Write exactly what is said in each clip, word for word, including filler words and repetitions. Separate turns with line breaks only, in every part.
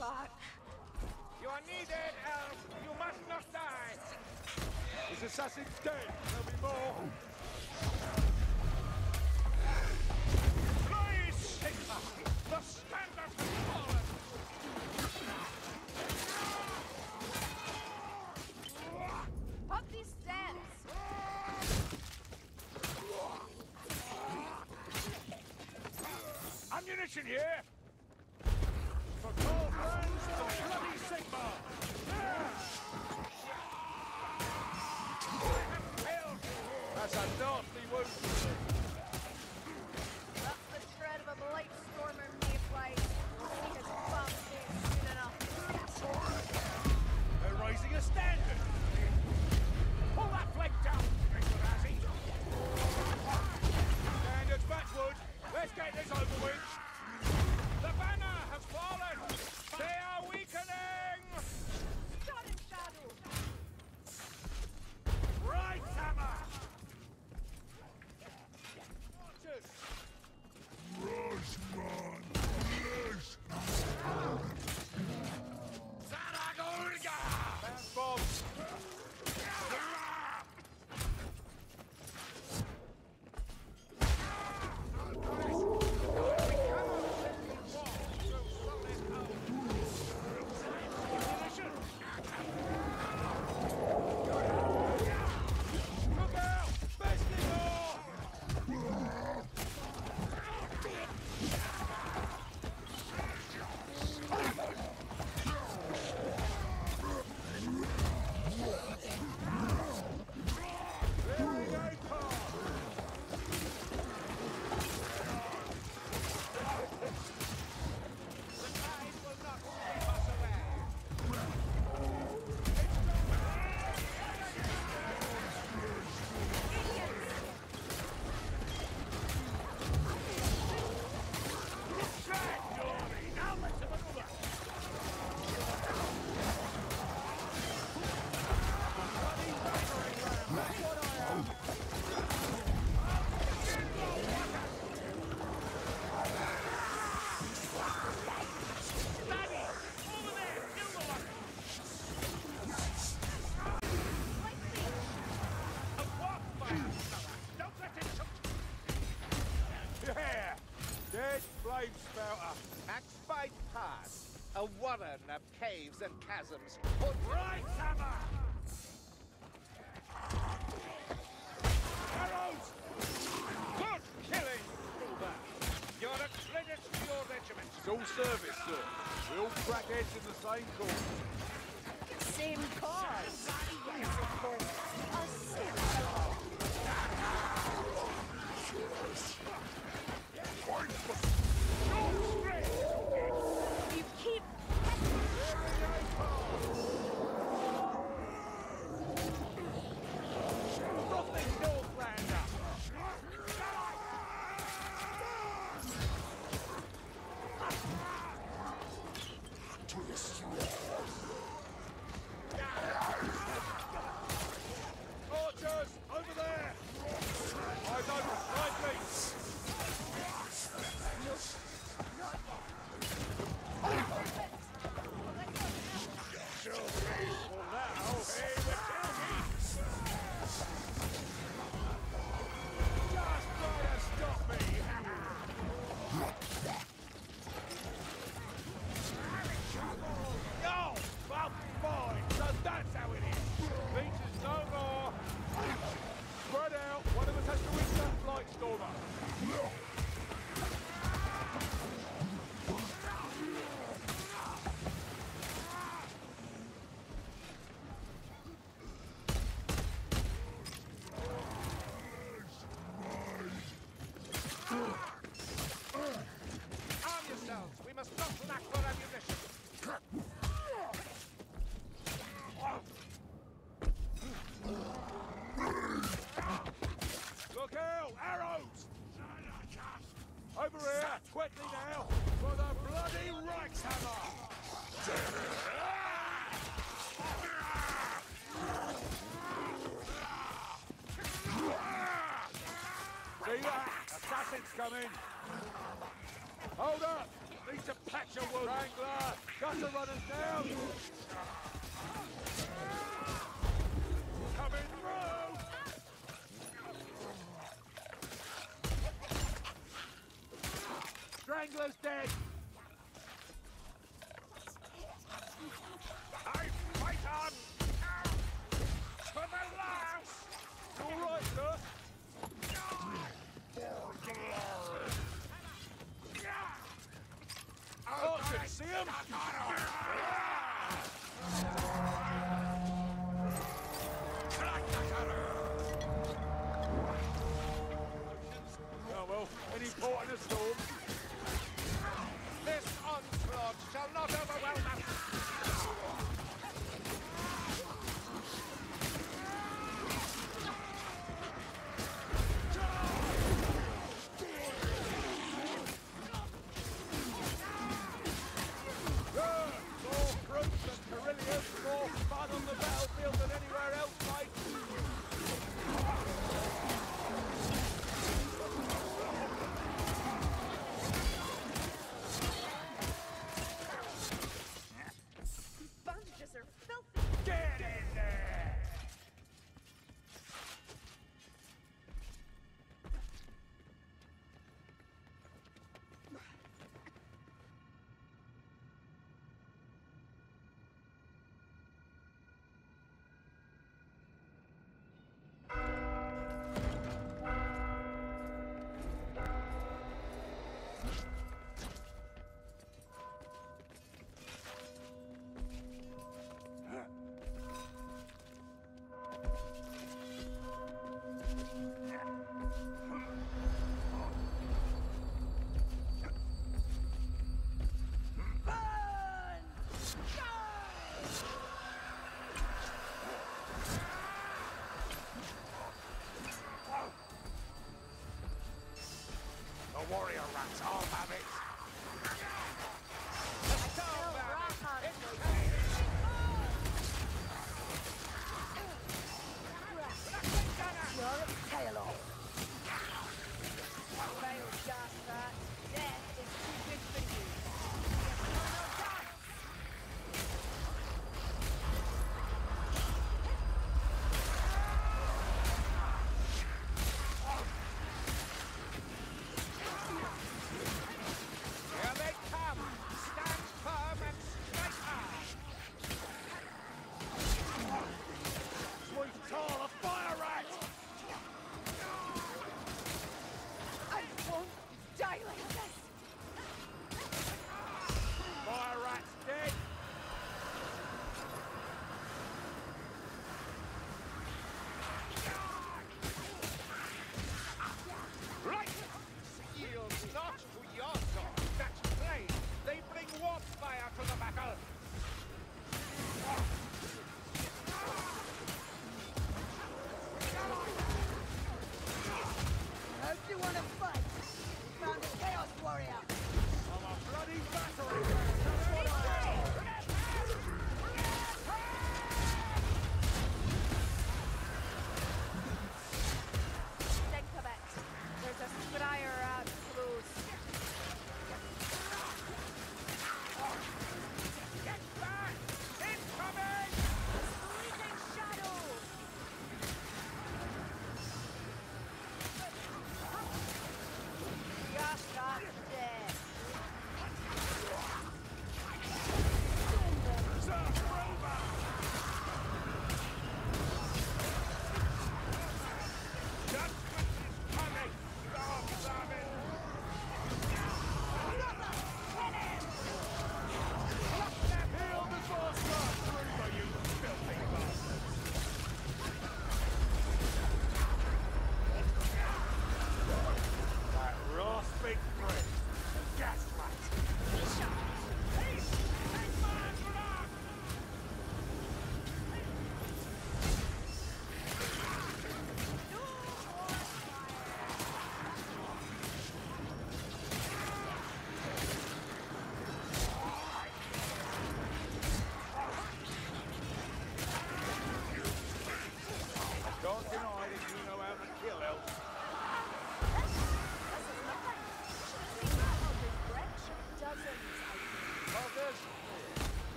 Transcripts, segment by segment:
Fuck.
You are needed, Elf. You must not die.
His assassin's dead. There'll be more.
Please, Sigma! The standard has fallen!
Pop these steps!
Ammunition here! For cold friends, the bloody Sigma!
That's a nasty wound.
That's the tread of a blight stormer, Mayflight. He has bumped in soon enough.
They're raising a standard! Pull that flank down, Razzie! Standards matchwood! Let's get this over with! The banner has fallen! They are weakening!
Shot in shadow!
Right hammer! Archers!
Rushman! Yes!
Zaragorga!
Bounce bombs!
Yeah!
Dead flame spouter.
At Spite Pass, a warren of caves and chasms.
Right hammer! Arrows! Good killing! You're a credit to your regiment.
It's all service, sir. We all crack heads in the same cause.
Same cause. Yes, of course. A simple. You keep...
Nothing Northlander!
Archers, over there! Eyes open, side me!
Well now, hey, we're killing! Just try to stop me! Oh, well, fine, so that's how it is! Beaches no more! Spread out, one of us has to reach that flight stormer! Arm yourselves! We must not lack for ammunition! Look out! Arrows! Over here! Quickly now! For the bloody Reichshammer! See that? Assassin's coming! Hold up! Need to patch your wound! Wrangler! Gutter runners down! Coming through! Strangler's dead!
Hey, fight on! To the last!
You all right, sir? Archer, see him? Oh well, any port in a storm.
This onslaught shall not overwhelm us!
More brutes and Carillions, more fun on the battlefield than anywhere else, mate.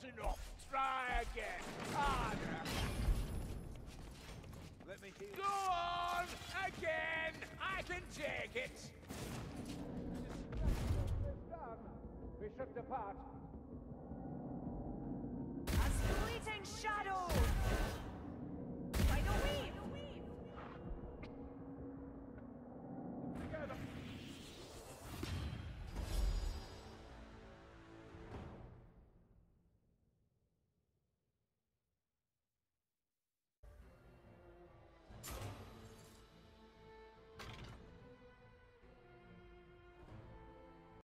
enough. Try again. Harder.
Let me heal.
Go on! Again! I can take it!
We should depart.
As fleeting shadows!